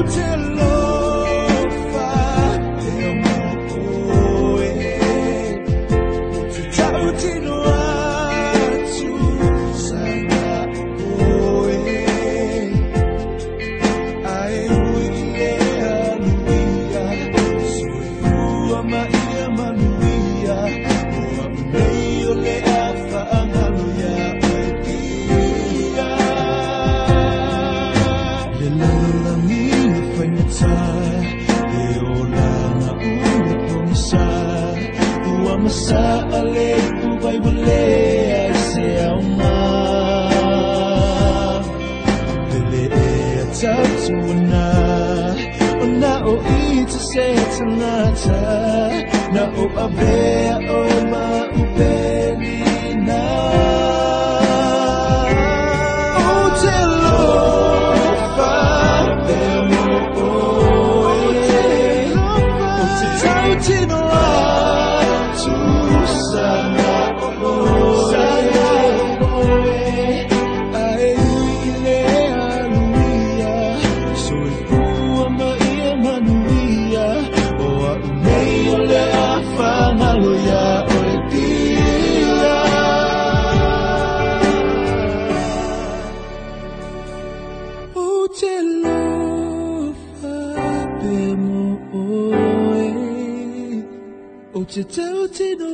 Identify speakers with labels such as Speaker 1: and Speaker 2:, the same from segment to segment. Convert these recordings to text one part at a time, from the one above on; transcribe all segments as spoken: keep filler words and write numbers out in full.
Speaker 1: Masa alay ubay bule ay sayaw ma Dili at tatuna O na o ito sa tangata Na o abe o maubeli na O telo fa Demo o O te tau tino Sana oh sana oh ay ile aluia soy fu mai manuia o meio le afana loya o dia o te lo fa demo o te tau te no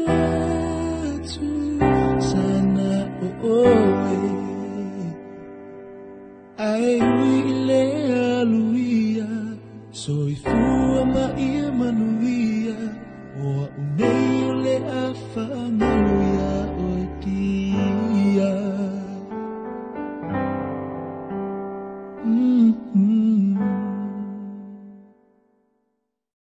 Speaker 1: sana oh, oh, I